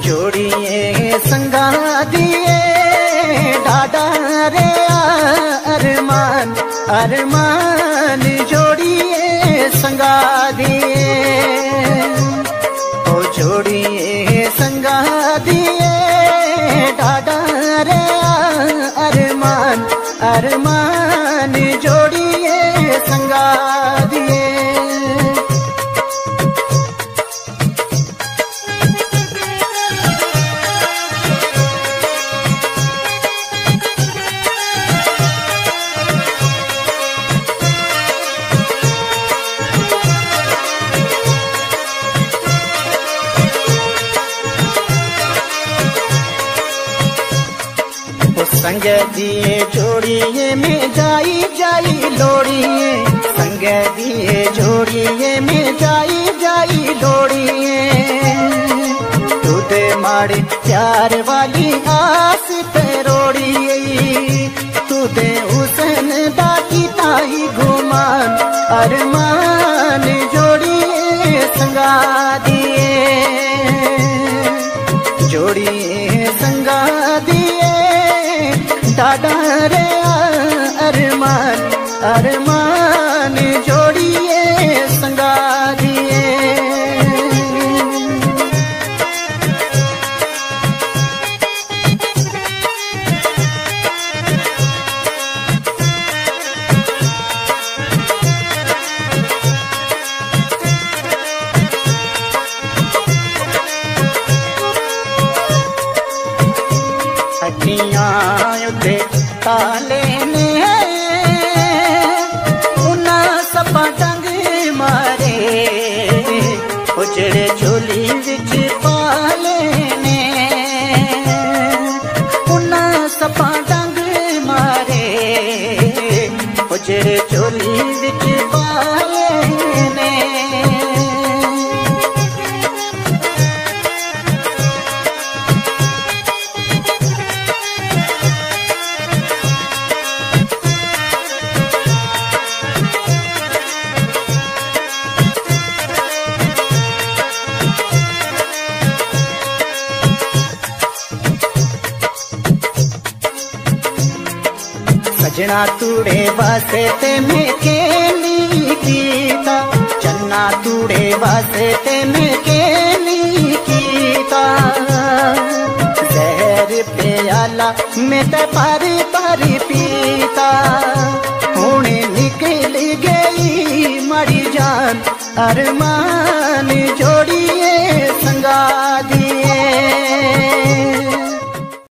जोड़िए संगा दिए डाडा रे अरमान अरमान जोड़िए संगा दिए ओ जोड़िए संगा दिए डाडा रे अरमान अरमान जोड़िए संगा दिए। संग दिए जोड़िए में जाई जाई लोड़िए संग दिए जोड़िए में जाई जाई लोड़िए दूध मारे प्यार वाली आस पे रोड़िए तुदे हुसन दाकी ताई घुमान अरमान जोड़िए संगा दिए जोड़िए संगा दिए डाडा रे अरमान अरमान जोड़िए संगा दिए। अखियां उते ताले ने उना सपा डंग मारे उजड़े झोली विच पाले ने उना सपा डंग मारे उजड़े झोली विच पाले ने सजना तूड़े वासे ते में केली कीता चन्ना तूड़े वासे ते में केली कीता जहर प्याला में ते पारी पारी पीता हुणे निकल गई मरी जान अरमान